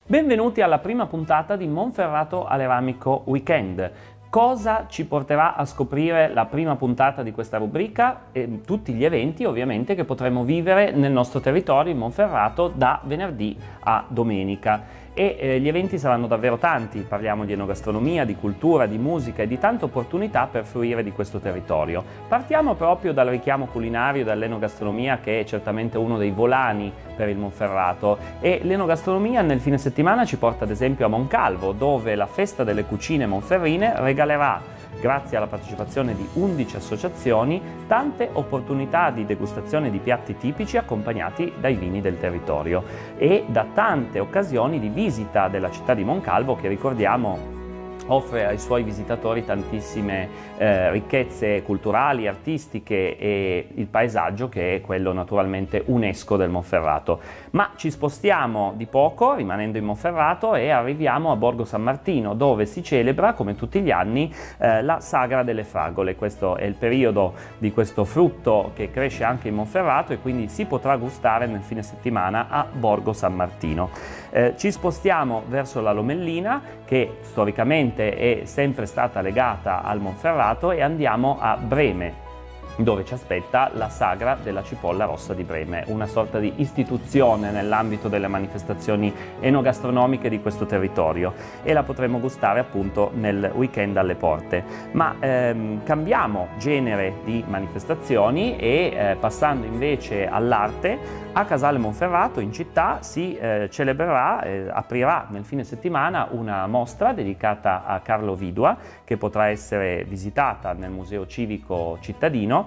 Benvenuti alla prima puntata di Monferrato Aleramico Weekend. Cosa ci porterà a scoprire la prima puntata di questa rubrica? Tutti gli eventi ovviamente che potremo vivere nel nostro territorio in Monferrato da venerdì a domenica. Gli eventi saranno davvero tanti, parliamo di enogastronomia, di cultura, di musica e di tante opportunità per fruire di questo territorio. Partiamo proprio dal richiamo culinario, dall'enogastronomia, che è certamente uno dei volani per il Monferrato, e l'enogastronomia nel fine settimana ci porta ad esempio a Moncalvo, dove la Festa delle Cucine Monferrine regalerà, grazie alla partecipazione di 11 associazioni, tante opportunità di degustazione di piatti tipici accompagnati dai vini del territorio e da tante occasioni di visita della città di Moncalvo, che ricordiamo offre ai suoi visitatori tantissime ricchezze culturali, artistiche e il paesaggio, che è quello naturalmente UNESCO del Monferrato. Ma ci spostiamo di poco rimanendo in Monferrato e arriviamo a Borgo San Martino, dove si celebra come tutti gli anni la Sagra delle Fragole. Questo è il periodo di questo frutto che cresce anche in Monferrato e quindi si potrà gustare nel fine settimana a Borgo San Martino. Ci spostiamo verso la Lomellina, che storicamente è sempre stata legata al Monferrato, e andiamo a Breme, dove ci aspetta la Sagra della Cipolla Rossa di Breme, una sorta di istituzione nell'ambito delle manifestazioni enogastronomiche di questo territorio, e la potremo gustare appunto nel weekend alle porte. Ma cambiamo genere di manifestazioni e passando invece all'arte, a Casale Monferrato in città si celebrerà, aprirà nel fine settimana una mostra dedicata a Carlo Vidua, che potrà essere visitata nel Museo Civico Cittadino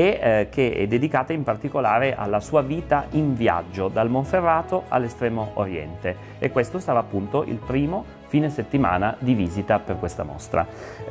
e che è dedicata in particolare alla sua vita in viaggio dal Monferrato all'estremo oriente, e questo sarà appunto il primo fine settimana di visita per questa mostra.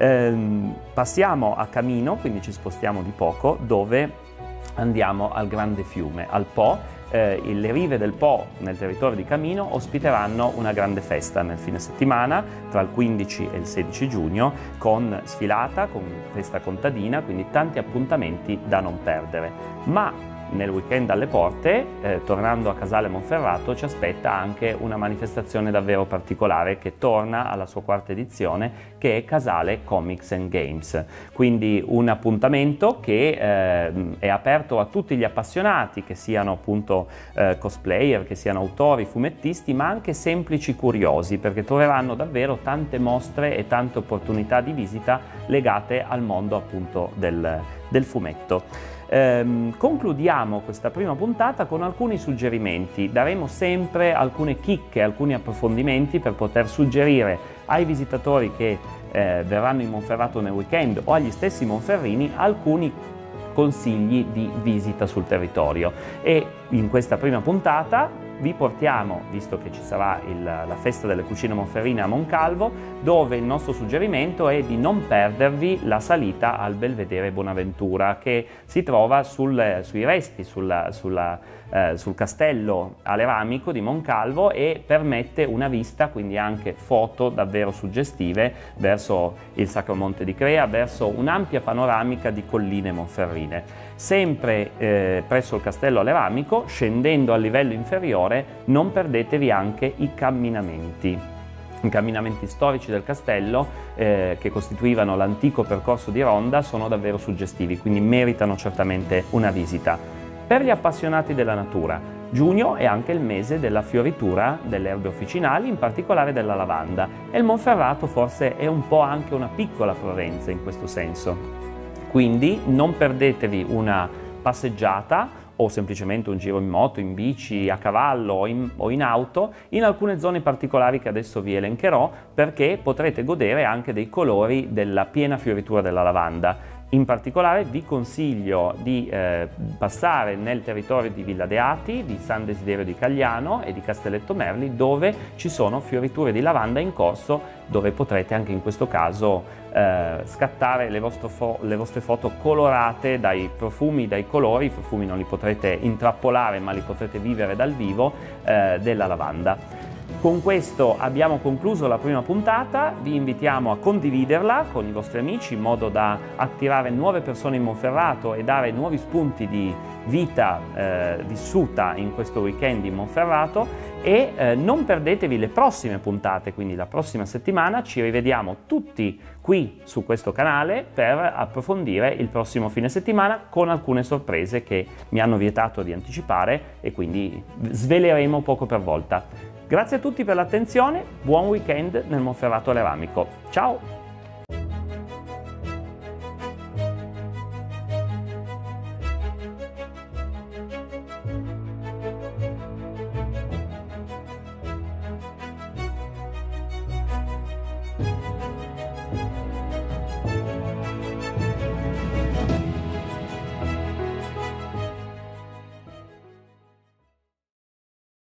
Passiamo a Camino, quindi ci spostiamo di poco, dove andiamo al grande fiume, al Po. Le rive del Po nel territorio di Camino ospiteranno una grande festa nel fine settimana tra il 15 e il 16 giugno, con sfilata, con festa contadina, quindi tanti appuntamenti da non perdere. Ma nel weekend alle porte, tornando a Casale Monferrato, ci aspetta anche una manifestazione davvero particolare che torna alla sua quarta edizione, che è Casale Comics and Games. Quindi un appuntamento che è aperto a tutti gli appassionati, che siano appunto cosplayer, che siano autori, fumettisti, ma anche semplici curiosi, perché troveranno davvero tante mostre e tante opportunità di visita legate al mondo appunto del fumetto. Concludiamo questa prima puntata con alcuni suggerimenti. Daremo sempre alcune chicche, alcuni approfondimenti per poter suggerire ai visitatori che verranno in Monferrato nel weekend o agli stessi monferrini alcuni consigli di visita sul territorio. E in questa prima puntata vi portiamo, visto che ci sarà la Festa delle Cucine Monferrine a Moncalvo, dove il nostro suggerimento è di non perdervi la salita al Belvedere Bonaventura, che si trova sui resti, sul castello aleramico di Moncalvo, e permette una vista, quindi anche foto davvero suggestive, verso il Sacro Monte di Crea, verso un'ampia panoramica di colline monferrine. Sempre presso il castello aleramico, scendendo al livello inferiore, non perdetevi anche i camminamenti storici del castello, che costituivano l'antico percorso di ronda. Sono davvero suggestivi, quindi meritano certamente una visita. Per gli appassionati della natura, giugno è anche il mese della fioritura delle erbe officinali, in particolare della lavanda, e il Monferrato forse è un po' anche una piccola Provenza in questo senso. Quindi non perdetevi una passeggiata o semplicemente un giro in moto, in bici, a cavallo o in auto in alcune zone particolari che adesso vi elencherò, perché potrete godere anche dei colori della piena fioritura della lavanda. In particolare vi consiglio di passare nel territorio di Villa Deati, di San Desiderio di Cagliano e di Castelletto Merli, dove ci sono fioriture di lavanda in corso, dove potrete anche in questo caso scattare le vostre foto colorate dai profumi, dai colori. I profumi non li potrete intrappolare, ma li potrete vivere dal vivo, della lavanda. Con questo abbiamo concluso la prima puntata. Vi invitiamo a condividerla con i vostri amici in modo da attirare nuove persone in Monferrato e dare nuovi spunti di vita vissuta in questo weekend in Monferrato, e non perdetevi le prossime puntate, quindi la prossima settimana ci rivediamo tutti qui su questo canale per approfondire il prossimo fine settimana con alcune sorprese che mi hanno vietato di anticipare e quindi sveleremo poco per volta. Grazie a tutti per l'attenzione, buon weekend nel Monferrato Aleramico. Ciao!